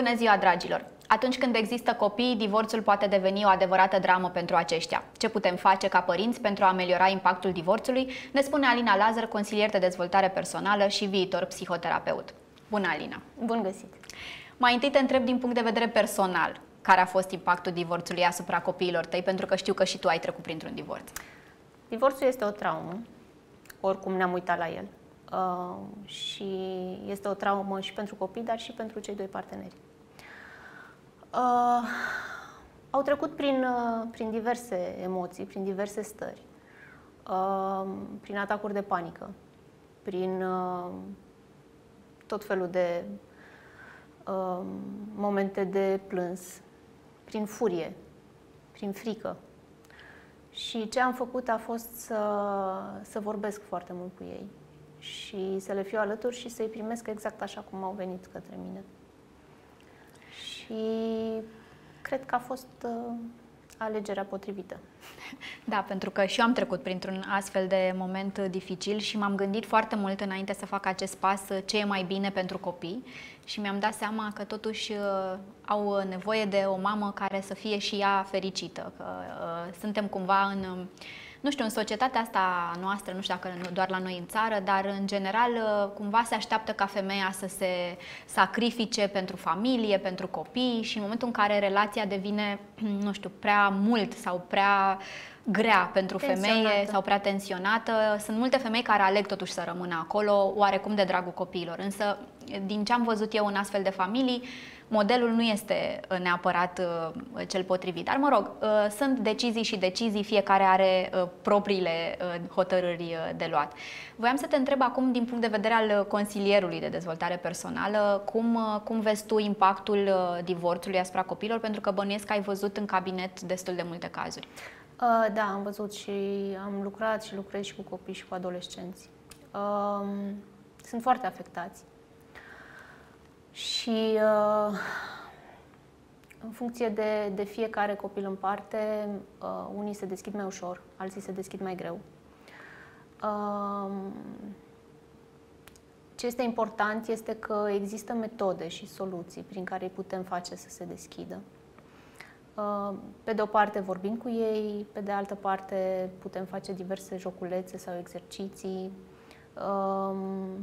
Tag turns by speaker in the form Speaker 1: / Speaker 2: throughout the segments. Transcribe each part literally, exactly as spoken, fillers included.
Speaker 1: Bună ziua, dragilor! Atunci când există copii, divorțul poate deveni o adevărată dramă pentru aceștia. Ce putem face ca părinți pentru a ameliora impactul divorțului, ne spune Alina Lazar, consilier de dezvoltare personală și viitor psihoterapeut. Bună, Alina!
Speaker 2: Bun găsit!
Speaker 1: Mai întâi te întreb din punct de vedere personal, care a fost impactul divorțului asupra copiilor tăi, pentru că știu că și tu ai trecut printr-un divorț.
Speaker 2: Divorțul este o traumă, oricum ne-am uitat la el. Uh, și este o traumă și pentru copii, dar și pentru cei doi parteneri. Uh, au trecut prin, uh, prin diverse emoții, prin diverse stări, uh, prin atacuri de panică, prin uh, tot felul de uh, momente de plâns, prin furie, prin frică. Și ce am făcut a fost să, să vorbesc foarte mult cu ei și să le fiu alături și să-i primesc exact așa cum au venit către mine. Și cred că a fost uh, alegerea potrivită.
Speaker 1: Da, pentru că și eu am trecut printr-un astfel de moment dificil și m-am gândit foarte mult înainte să fac acest pas ce e mai bine pentru copii și mi-am dat seama că totuși uh, au nevoie de o mamă care să fie și ea fericită, că uh, suntem cumva în... Uh, Nu știu, în societatea asta noastră, nu știu dacă doar la noi în țară, dar în general cumva se așteaptă ca femeia să se sacrifice pentru familie, pentru copii și în momentul în care relația devine, nu știu, prea mult sau prea grea pentru femeie sau prea tensionată, sunt multe femei care aleg totuși să rămână acolo, oarecum de dragul copiilor. Însă, din ce am văzut eu în astfel de familii, modelul nu este neapărat uh, cel potrivit. Dar, mă rog, uh, sunt decizii și decizii, fiecare are uh, propriile uh, hotărâri uh, de luat. Voiam să te întreb acum, din punct de vedere al consilierului de dezvoltare personală, cum, uh, cum vezi tu impactul uh, divorțului asupra copiilor, pentru că bănuiesc că ai văzut în cabinet destul de multe cazuri.
Speaker 2: Uh, da, am văzut și am lucrat și lucrez și cu copii și cu adolescenți. Uh, sunt foarte afectați. Și uh, în funcție de, de fiecare copil în parte, uh, unii se deschid mai ușor, alții se deschid mai greu. Uh, ce este important este că există metode și soluții prin care îi putem face să se deschidă. Uh, pe de o parte vorbim cu ei, pe de altă parte putem face diverse joculețe sau exerciții. Uh,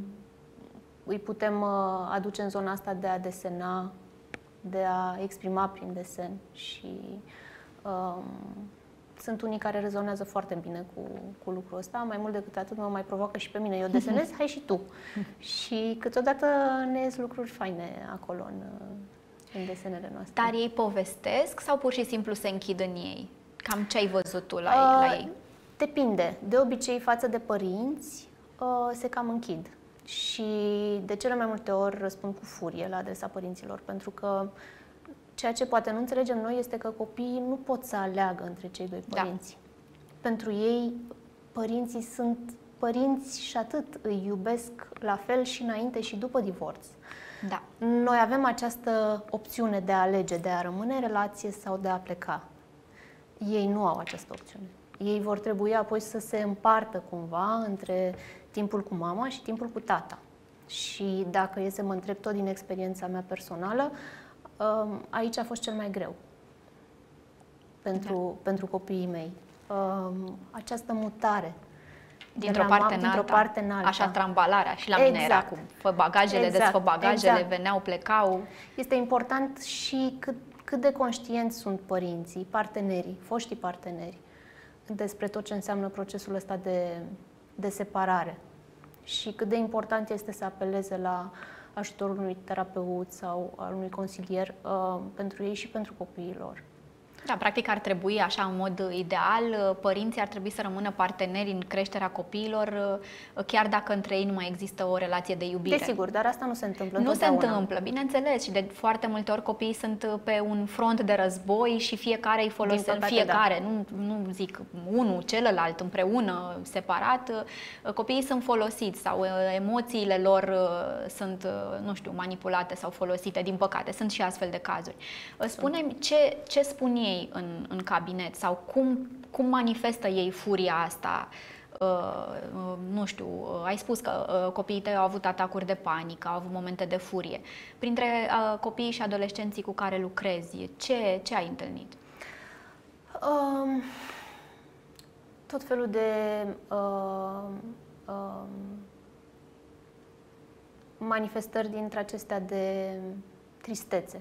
Speaker 2: Îi putem aduce în zona asta de a desena, de a exprima prin desen și um, sunt unii care rezonează foarte bine cu, cu lucrul ăsta. Mai mult decât atât mă mai provoacă și pe mine. Eu desenez, hai și tu. Și câteodată ne ies lucruri faine acolo în, în desenele noastre.
Speaker 1: Dar ei povestesc sau pur și simplu se închid în ei? Cam ce ai văzut tu la,
Speaker 2: uh,
Speaker 1: la ei?
Speaker 2: Depinde. De obicei, față de părinți, uh, se cam închid. Și de cele mai multe ori răspund cu furie la adresa părinților, pentru că ceea ce poate nu înțelegem noi este că copiii nu pot să aleagă între cei doi părinți. Da. Pentru ei, părinții sunt părinți și atât, îi iubesc la fel și înainte și după divorț.
Speaker 1: Da.
Speaker 2: Noi avem această opțiune de a alege, de a rămâne în relație sau de a pleca. Ei nu au această opțiune. Ei vor trebui apoi să se împartă cumva între timpul cu mama și timpul cu tata. Și dacă e să mă întreb tot din experiența mea personală, aici a fost cel mai greu pentru, da. pentru copiii mei. Această mutare
Speaker 1: dintr-o parte,
Speaker 2: dintr-o parte în alta.
Speaker 1: Așa, trambalarea și la exact. mine era acum. Fă bagajele, exact. desfă bagajele, exact. veneau, plecau.
Speaker 2: Este important și cât, cât de conștienți sunt părinții, partenerii, foștii parteneri, despre tot ce înseamnă procesul ăsta de, de separare și cât de important este să apeleze la ajutorul unui terapeut sau al unui consilier uh, pentru ei și pentru copiilor.
Speaker 1: Da, practic ar trebui, așa, în mod ideal, părinții ar trebui să rămână parteneri în creșterea copiilor, chiar dacă între ei nu mai există o relație de iubire.
Speaker 2: Desigur, dar asta nu se întâmplă
Speaker 1: Nu se întâmplă, bineînțeles, și de foarte multe ori copiii sunt pe un front de război și fiecare îi folosește, fiecare, da. nu, nu zic unul, celălalt, împreună, separat, copiii sunt folosiți sau emoțiile lor sunt, nu știu, manipulate sau folosite, din păcate, sunt și astfel de cazuri. Spune-mi, ce, ce spun ei în, în cabinet sau cum, cum manifestă ei furia asta nu știu, ai spus că copiii tăi au avut atacuri de panică, au avut momente de furie. Printre copiii și adolescenții cu care lucrezi, ce, ce ai întâlnit?
Speaker 2: Um, tot felul de uh, uh, manifestări dintre acestea de tristețe.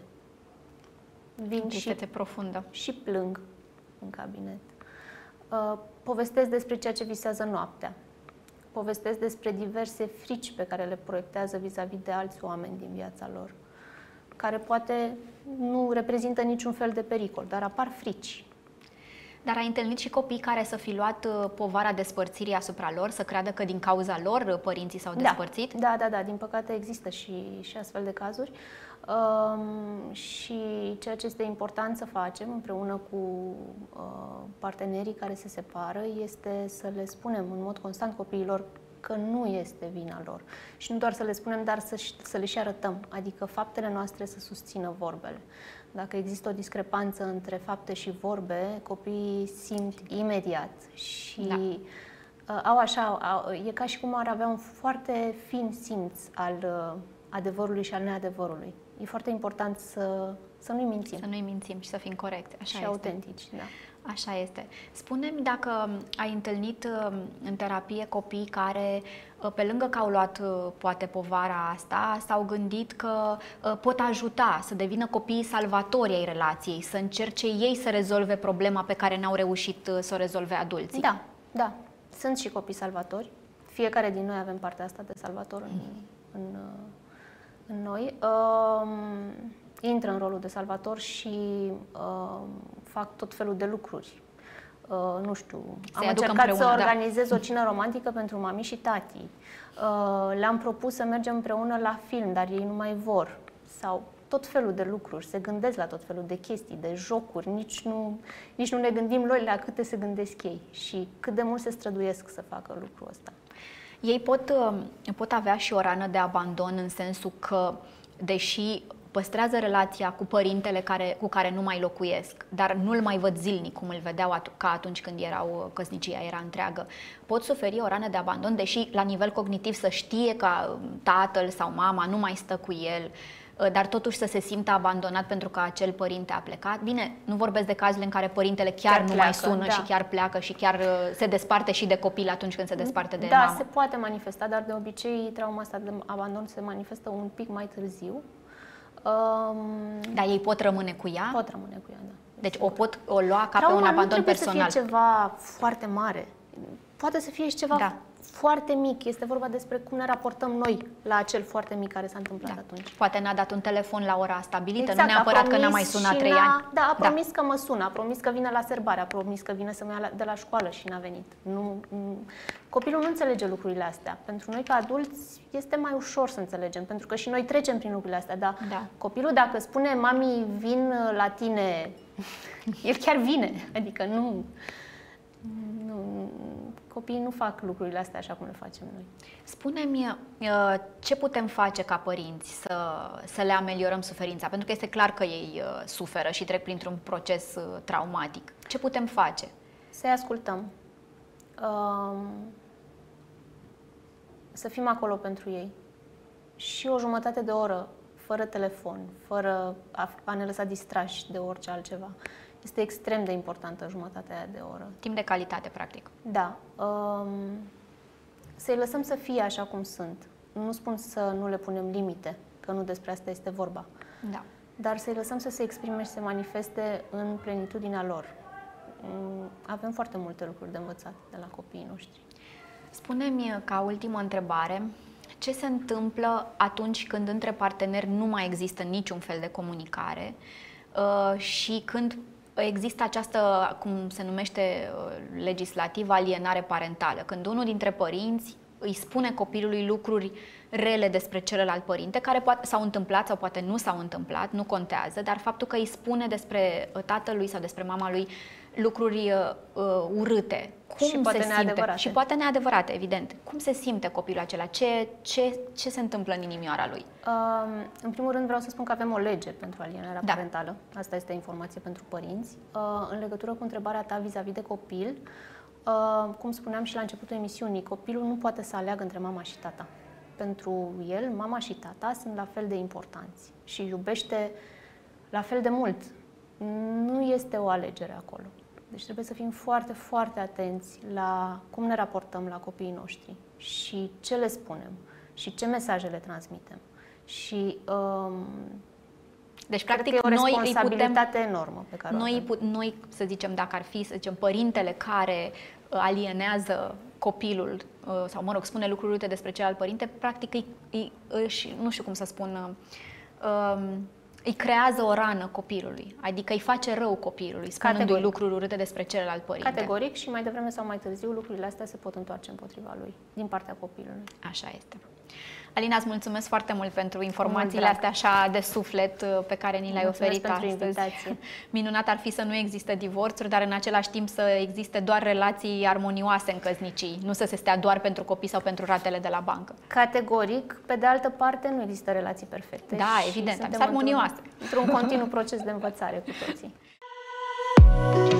Speaker 2: Vin
Speaker 1: tristețe
Speaker 2: și,
Speaker 1: profundă.
Speaker 2: Și plâng în cabinet. Uh, povestesc despre ceea ce visează noaptea. Povestesc despre diverse frici pe care le proiectează vis-a-vis de alți oameni din viața lor, care poate nu reprezintă niciun fel de pericol, dar apar frici.
Speaker 1: Dar ai întâlnit și copii care să fi luat povara despărțirii asupra lor, să creadă că din cauza lor părinții s-au despărțit?
Speaker 2: Da, da, da, da. Din păcate există și, și astfel de cazuri. Um, și ceea ce este important să facem împreună cu uh, partenerii care se separă este să le spunem în mod constant copiilor că nu este vina lor. Și nu doar să le spunem, dar să, să le și arătăm. Adică faptele noastre să susțină vorbele. Dacă există o discrepanță între fapte și vorbe, copiii simt imediat și da. uh, au așa, au, e ca și cum ar avea un foarte fin simț al uh, adevărului și al neadevărului. E foarte important să, să nu-i mințim.
Speaker 1: Să nu-i mințim și să fim corecți. Așa
Speaker 2: și
Speaker 1: este.
Speaker 2: autentici, da.
Speaker 1: Așa este. Spune-mi dacă ai întâlnit în terapie copii care, pe lângă că au luat poate povara asta, s-au gândit că pot ajuta să devină copiii salvatori ai relației, să încerce ei să rezolve problema pe care n-au reușit să o rezolve adulții.
Speaker 2: Da, da. Sunt și copii salvatori. Fiecare din noi avem partea asta de salvator în, în, în noi. Um, intră în rolul de salvator și uh, fac tot felul de lucruri. Uh, nu știu,
Speaker 1: Se
Speaker 2: am încercat împreună, să organizez da. o cină romantică pentru mami și tati. Uh, le-am propus să mergem împreună la film, dar ei nu mai vor. Sau tot felul de lucruri, se gândesc la tot felul de chestii, de jocuri, nici nu, nici nu ne gândim noi la câte se gândesc ei și cât de mult se străduiesc să facă lucrul ăsta.
Speaker 1: Ei pot, pot avea și o rană de abandon în sensul că, deși păstrează relația cu părintele care, cu care nu mai locuiesc, dar nu-l mai văd zilnic cum îl vedeau at- ca atunci când erau, căsnicia era întreagă, pot suferi o rană de abandon, deși la nivel cognitiv să știe că tatăl sau mama nu mai stă cu el, dar totuși să se simtă abandonat pentru că acel părinte a plecat. Bine, nu vorbesc de cazurile în care părintele chiar, chiar nu pleacă, mai sună da. și chiar pleacă și chiar se desparte și de copil atunci când se desparte de
Speaker 2: da,
Speaker 1: mamă.
Speaker 2: Da, se poate manifesta, dar de obicei trauma asta de abandon se manifestă un pic mai târziu. Um,
Speaker 1: Dar ei pot rămâne cu ea?
Speaker 2: Pot rămâne cu ea, da.
Speaker 1: Deci o pot o lua ca
Speaker 2: trauma
Speaker 1: pe un abandon
Speaker 2: nu
Speaker 1: personal.
Speaker 2: Să fie ceva foarte mare. Poate să fie și ceva da. foarte mic. Este vorba despre cum ne raportăm noi la acel foarte mic care s-a întâmplat da. atunci.
Speaker 1: Poate n-a dat un telefon la ora stabilită,
Speaker 2: exact,
Speaker 1: nu neapărat că n-a mai sunat trei ani.
Speaker 2: Da, a promis da. că mă sună, a promis că vine la serbare, a promis că vine să mă ia de la școală și n-a venit. Nu, nu. Copilul nu înțelege lucrurile astea. Pentru noi, ca adulți, este mai ușor să înțelegem, pentru că și noi trecem prin lucrurile astea. Dar
Speaker 1: da.
Speaker 2: copilul, dacă spune, mami, vin la tine, el chiar vine. Adică nu... Nu, copiii nu fac lucrurile astea așa cum le facem noi.
Speaker 1: Spune-mi ce putem face ca părinți să, să le ameliorăm suferința, pentru că este clar că ei suferă și trec printr-un proces traumatic. Ce putem face?
Speaker 2: Să-i ascultăm, să fim acolo pentru ei și o jumătate de oră fără telefon, fără a ne lăsa distrași de orice altceva. Este extrem de importantă jumătatea aia de oră.
Speaker 1: Timp de calitate, practic.
Speaker 2: Da. Um, să-i lăsăm să fie așa cum sunt. Nu spun să nu le punem limite, că nu despre asta este vorba.
Speaker 1: Da.
Speaker 2: Dar să-i lăsăm să se exprime și să se manifeste în plenitudinea lor. Um, avem foarte multe lucruri de învățat de la copiii noștri.
Speaker 1: Spune-mi, ca ultimă întrebare, ce se întâmplă atunci când între parteneri nu mai există niciun fel de comunicare uh, și când există această, cum se numește legislativ, alienare parentală, când unul dintre părinți îi spune copilului lucruri rele despre celălalt părinte, care poate s-au întâmplat sau poate nu s-au întâmplat, nu contează, dar faptul că îi spune despre tatălui sau despre mama lui lucruri uh, urâte, cum
Speaker 2: și poate
Speaker 1: se simte?
Speaker 2: neadevărate.
Speaker 1: Și poate neadevărate, evident. Cum se simte copilul acela? Ce, ce, ce se întâmplă în inimioara lui?
Speaker 2: Uh, în primul rând vreau să spun că avem o lege pentru alienarea
Speaker 1: da.
Speaker 2: parentală. Asta este informație pentru părinți. Uh, în legătură cu întrebarea ta vis-a-vis de copil, Uh, cum spuneam și la începutul emisiunii, copilul nu poate să aleagă între mama și tata. Pentru el, mama și tata sunt la fel de importanți și iubește la fel de mult. Nu este o alegere acolo. Deci trebuie să fim foarte, foarte atenți la cum ne raportăm la copiii noștri și ce le spunem și ce mesaje le transmitem. Și um,
Speaker 1: deci,
Speaker 2: cred
Speaker 1: practic,
Speaker 2: că e o
Speaker 1: noi
Speaker 2: responsabilitate
Speaker 1: putem,
Speaker 2: enormă pe care
Speaker 1: noi,
Speaker 2: o avem.
Speaker 1: noi, să zicem, dacă ar fi, să zicem, părintele care alienează copilul sau, mă rog, spune lucruri urâte despre celălalt părinte, practic îi, îi, își, nu știu cum să spun, um, îi creează o rană copilului, adică îi face rău copilului, spunându-i lucruri urâte despre celălalt părinte.
Speaker 2: Categoric, și mai devreme sau mai târziu lucrurile astea se pot întoarce împotriva lui, din partea copilului.
Speaker 1: Așa este. Alina, îți mulțumesc foarte mult pentru informațiile astea așa de suflet pe care ni le-ai oferit
Speaker 2: pentru
Speaker 1: astăzi.
Speaker 2: invitație.
Speaker 1: Minunat ar fi să nu existe divorțuri, dar în același timp să existe doar relații armonioase în căsnicii, nu să se stea doar pentru copii sau pentru ratele de la bancă.
Speaker 2: Categoric, pe de altă parte, nu există relații perfecte.
Speaker 1: Da, evident, sunt armonioase.
Speaker 2: Într-un continuu proces de învățare cu toții.